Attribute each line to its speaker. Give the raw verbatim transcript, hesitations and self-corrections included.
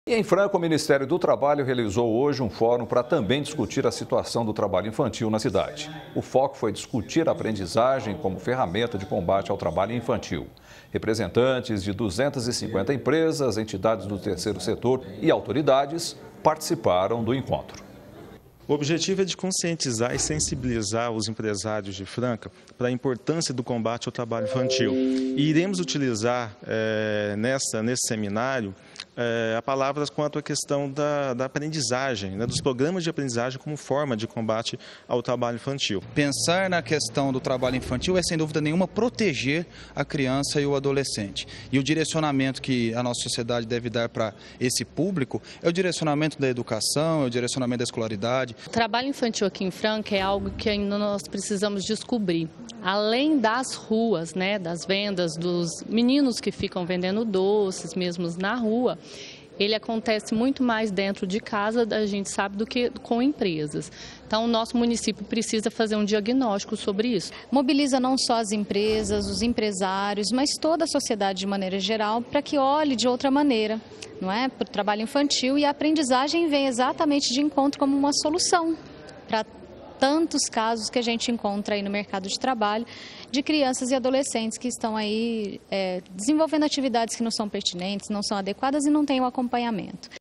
Speaker 1: E em Franca, o Ministério do Trabalho realizou hoje um fórum para também discutir a situação do trabalho infantil na cidade. O foco foi discutir a aprendizagem como ferramenta de combate ao trabalho infantil. Representantes de duzentas e cinquenta empresas, entidades do terceiro setor e autoridades participaram do encontro.
Speaker 2: O objetivo é de conscientizar e sensibilizar os empresários de Franca para a importância do combate ao trabalho infantil. E iremos utilizar é, nessa, nesse seminário é, a palavras quanto à questão da, da aprendizagem, né, dos programas de aprendizagem como forma de combate ao trabalho infantil.
Speaker 3: Pensar na questão do trabalho infantil é, sem dúvida nenhuma, proteger a criança e o adolescente. E o direcionamento que a nossa sociedade deve dar para esse público é o direcionamento da educação, é o direcionamento da escolaridade.
Speaker 4: O trabalho infantil aqui em Franca é algo que ainda nós precisamos descobrir. Além das ruas, né, das vendas, dos meninos que ficam vendendo doces mesmo na rua, ele acontece muito mais dentro de casa, a gente sabe, do que com empresas. Então, o nosso município precisa fazer um diagnóstico sobre isso.
Speaker 5: Mobiliza não só as empresas, os empresários, mas toda a sociedade de maneira geral, para que olhe de outra maneira, não é, para o trabalho infantil, e a aprendizagem vem exatamente de encontro como uma solução para tantos casos que a gente encontra aí no mercado de trabalho de crianças e adolescentes que estão aí é, desenvolvendo atividades que não são pertinentes, não são adequadas e não têm o acompanhamento.